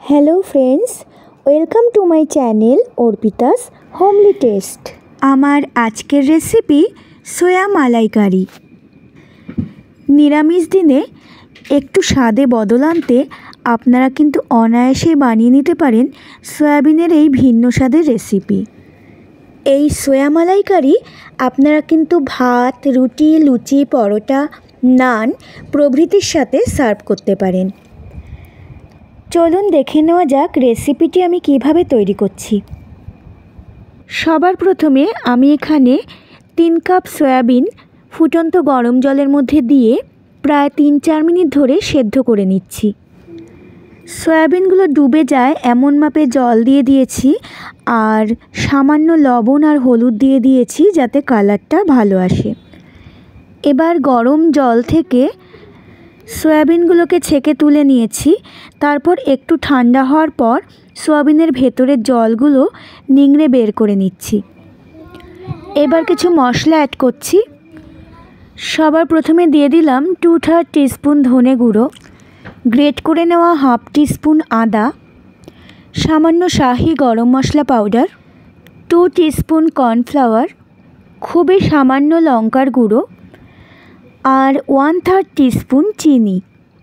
Hello friends, welcome to my channel Arpita's homely taste. আমার আজকের recipe সোয়া মালাইকারি। নিরামিষ দিনে একটু স্বাদে বদল আনতে আপনারা কিন্তু অনায়াসেই বানিয়ে নিতে পারেন সয়াবিনের এই ভিন্ন স্বাদের রেসিপি। এই সোয়া মালাইকারি আপনারা কিন্তু ভাত, রুটি, লুচি, পরোটা, নান প্রভৃতির সাথে সার্ভ করতে পারেন। চলুন দেখে নেওয়া যাক রেসিপিটি আমি কিভাবে তৈরি করছি। সবার প্রথমে আমি এখানে 3 কাপ সয়াবিন ফুটন্ত গরম জলের মধ্যে দিয়ে প্রায় 3-4 মিনিট ধরে সেদ্ধ করে নিচ্ছি। সয়াবিনগুলো ডুবে যায় এমন মাপে জল দিয়ে দিয়েছি, আর সামান্য লবণ আর হলুদ দিয়ে দিয়েছি যাতে কালারটা ভালো আসে। এবার গরম জল থেকে সয়াবিনগুলোকে ছেঁকে তুলে নিয়েছি। তারপর একটু ঠান্ডা হওয়ার পর সয়াবিনের ভেতরের জলগুলো নিংড়ে বের করে নিচ্ছি। এবার কিছু মশলা অ্যাড করছি। সবার প্রথমে দিয়ে দিলাম 2/3 টিস্পুন ধনে গুঁড়ো, গ্রেট করে নেওয়া 1/2 টিস্পুন আদা, সামান্য শাহি গরম মশলা পাউডার, 2 টিস্পুন কর্নফ্লাওয়ার, খুবই সামান্য লঙ্কার গুঁড়ো আর 1/3 টিস্পুন চিনি।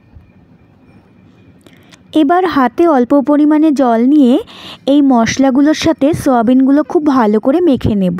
এবার হাতে অল্প পরিমাণে জল নিয়ে এই মশলাগুলোর সাথে সয়াবিনগুলো খুব ভালো করে মেখে নেব।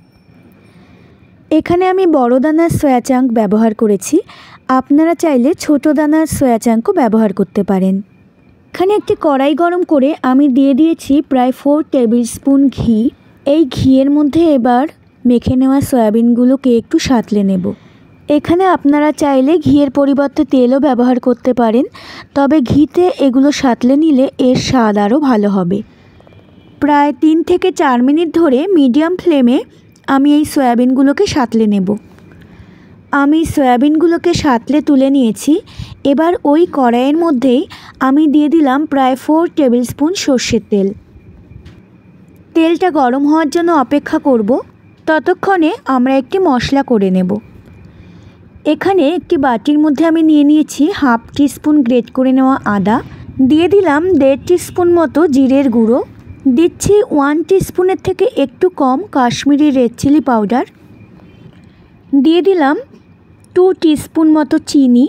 এখানে আমি বড় দানার সয়া চাঙ্ক ব্যবহার করেছি, আপনারা চাইলে ছোট দানার সয়া চাঙ্কও ব্যবহার করতে পারেন। এখানে একটি কড়াই গরম করে আমি দিয়ে দিয়েছি প্রায় 4 টেবিল স্পুন ঘি। এই ঘিয়ের মধ্যে এবার মেখে নেওয়া সয়াবিনগুলোকে একটু সাঁতলে নেব। এখানে আপনারা চাইলে ঘিয়ের পরিবর্তে তেলও ব্যবহার করতে পারেন, তবে ঘিতে এগুলো সাঁতলে নিলে এর স্বাদ আরও ভালো হবে। প্রায় 3 থেকে 4 মিনিট ধরে মিডিয়াম ফ্লেমে আমি এই সয়াবিনগুলোকে সাঁতলে নেব। আমি সয়াবিনগুলোকে সাঁতলে তুলে নিয়েছি। এবার ওই কড়াইয়ের মধ্যেই আমি দিয়ে দিলাম প্রায় 4 টেবিল স্পুন সর্ষের তেল। তেলটা গরম হওয়ার জন্য অপেক্ষা করব। ততক্ষণে আমরা একটি মশলা করে নেব। এখানে একটি বাটির মধ্যে আমি নিয়ে নিয়েছি 1/2 টিস্পুন গ্রেট করে নেওয়া আদা, দিয়ে দিলাম 1.5 টিস্পুন মতো জিরের গুঁড়ো, দিচ্ছি 1 টিস্পুনের থেকে একটু কম কাশ্মীরি রেড চিলি পাউডার, দিয়ে দিলাম 2 টিস্পুন মতো চিনি,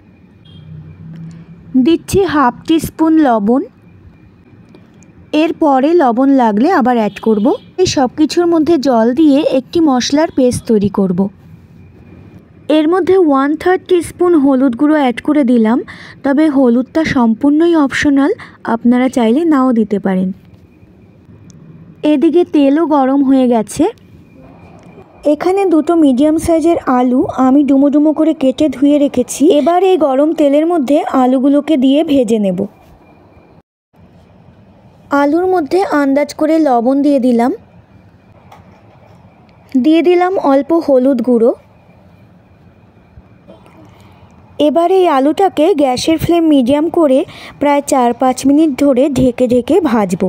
দিচ্ছি 1/2 টিস্পুন লবণ। এরপরে লবণ লাগলে আবার অ্যাড করব। এই সব কিছুর মধ্যে জল দিয়ে একটি মশলার পেস্ট তৈরি করব। এর মধ্যে 1/3 টিস্পুন হলুদ গুঁড়ো অ্যাড করে দিলাম, তবে হলুদটা সম্পূর্ণই অপশনাল, আপনারা চাইলে নাও দিতে পারেন। এদিকে তেলও গরম হয়ে গেছে। এখানে 2টো মিডিয়াম সাইজের আলু আমি ডুমো ডুমো করে কেটে ধুয়ে রেখেছি। এবার এই গরম তেলের মধ্যে আলুগুলোকে দিয়ে ভেজে নেব। আলুর মধ্যে আন্দাজ করে লবণ দিয়ে দিলাম অল্প হলুদ গুঁড়ো। এবার এই আলুটাকে গ্যাসের ফ্লেম মিডিয়াম করে প্রায় 4-5 মিনিট ধরে ঢেকে ঢেকে ভাজবো।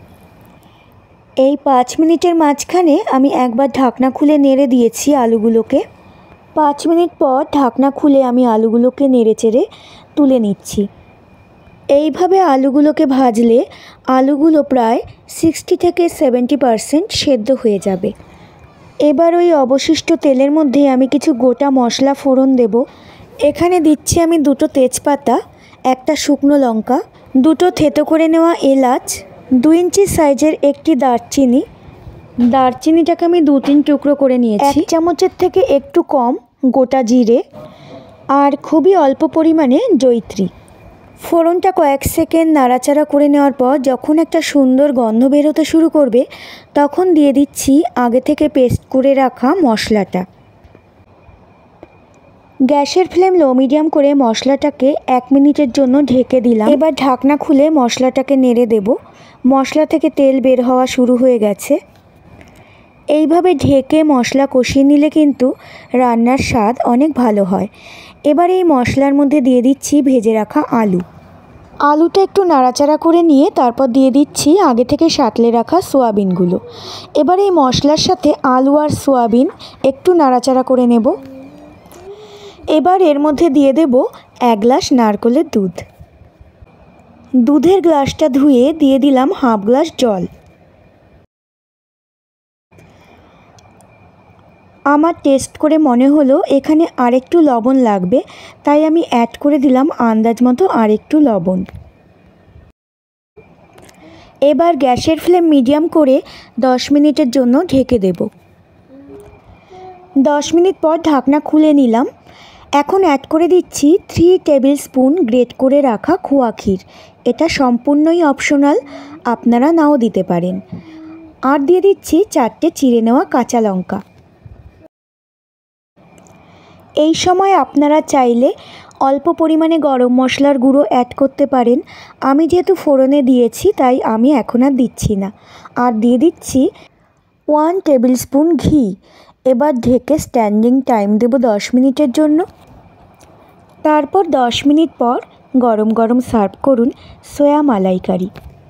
এই 5 মিনিটের মাঝখানে আমি একবার ঢাকনা খুলে নেড়ে দিয়েছি আলুগুলোকে। 5 মিনিট পর ঢাকনা খুলে আমি আলুগুলোকে নেড়ে চেড়ে তুলে নিচ্ছি। এইভাবে আলুগুলোকে ভাজলে আলুগুলো প্রায় 60 থেকে 70% সেদ্ধ হয়ে যাবে। এবার ওই অবশিষ্ট তেলের মধ্যে আমি কিছু গোটা মশলা ফোড়ন দেব। এখানে দিচ্ছি আমি 2টো তেজপাতা, একটা শুকনো লঙ্কা, 2টো থেতো করে নেওয়া এলাচ, 2 ইঞ্চি সাইজের একটি দারচিনি। দারচিনিটাকে আমি 2-3 টুকরো করে নিয়েছি। 1 চামচের থেকে একটু কম গোটা জিরে, আর খুবই অল্প পরিমাণে জয়িত্রী। ফোড়নটা কয়েক সেকেন্ড নাড়াচাড়া করে নেওয়ার পর যখন একটা সুন্দর গন্ধ বেরোতে শুরু করবে, তখন দিয়ে দিচ্ছি আগে থেকে পেস্ট করে রাখা মশলাটা। গ্যাসের ফ্লেম লো মিডিয়াম করে মশলাটাকে 1 মিনিটের জন্য ঢেকে দিলাম। এবার ঢাকনা খুলে মশলাটাকে নেড়ে দেব। মশলা থেকে তেল বের হওয়া শুরু হয়ে গেছে। এইভাবে ঢেকে মশলা কষিয়ে নিলে কিন্তু রান্নার স্বাদ অনেক ভালো হয়। এবার এই মশলার মধ্যে দিয়ে দিচ্ছি ভেজে রাখা আলুটা একটু নাড়াচাড়া করে নিয়ে তারপর দিয়ে দিচ্ছি আগে থেকে সাঁতলে রাখা সোয়াবিনগুলো। এবার এই মশলার সাথে আলু আর সোয়াবিন একটু নাড়াচাড়া করে নেব। এবার এর মধ্যে দিয়ে দেব 1 গ্লাস নারকেলের দুধ। দুধের গ্লাসটা ধুয়ে দিয়ে দিলাম হাফ গ্লাস জল। আমার টেস্ট করে মনে হলো এখানে আরেকটু লবণ লাগবে, তাই আমি অ্যাড করে দিলাম আন্দাজ মতো আরেকটু লবণ। এবার গ্যাসের ফ্লেম মিডিয়াম করে 10 মিনিটের জন্য ঢেকে দেব। 10 মিনিট পর ঢাকনা খুলে নিলাম। এখন অ্যাড করে দিচ্ছি 3 টেবিল স্পুন গ্রেট করে রাখা খোয়া ক্ষীর। এটা সম্পূর্ণই অপশনাল, আপনারা নাও দিতে পারেন। আর দিয়ে দিচ্ছি 4টে চিড়ে নেওয়া কাঁচা লঙ্কা। এই সময় আপনারা চাইলে অল্প পরিমাণে গরম মশলার গুঁড়ো অ্যাড করতে পারেন। আমি যেহেতু ফোড়নে দিয়েছি তাই আমি এখন আর দিচ্ছি না। আর দিয়ে দিচ্ছি 1 টেবিল স্পুন ঘি। এবার ঢেকে স্ট্যান্ডিং টাইম দেব 10 মিনিটের জন্য। তারপর 10 মিনিট পর গরম গরম সার্ভ করুন সোয়া মালাইকারি।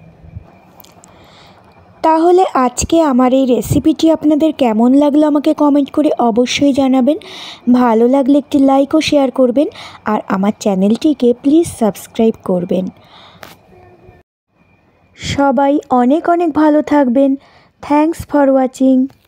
তাহলে আজকে আমার এই রেসিপিটি আপনাদের কেমন লাগলো আমাকে কমেন্ট করে অবশ্যই জানাবেন। ভালো লাগলে একটি লাইক ও শেয়ার করবেন, আর আমার চ্যানেলটিকে প্লিজ সাবস্ক্রাইব করবেন। সবাই অনেক অনেক ভালো থাকবেন। Thanks for watching.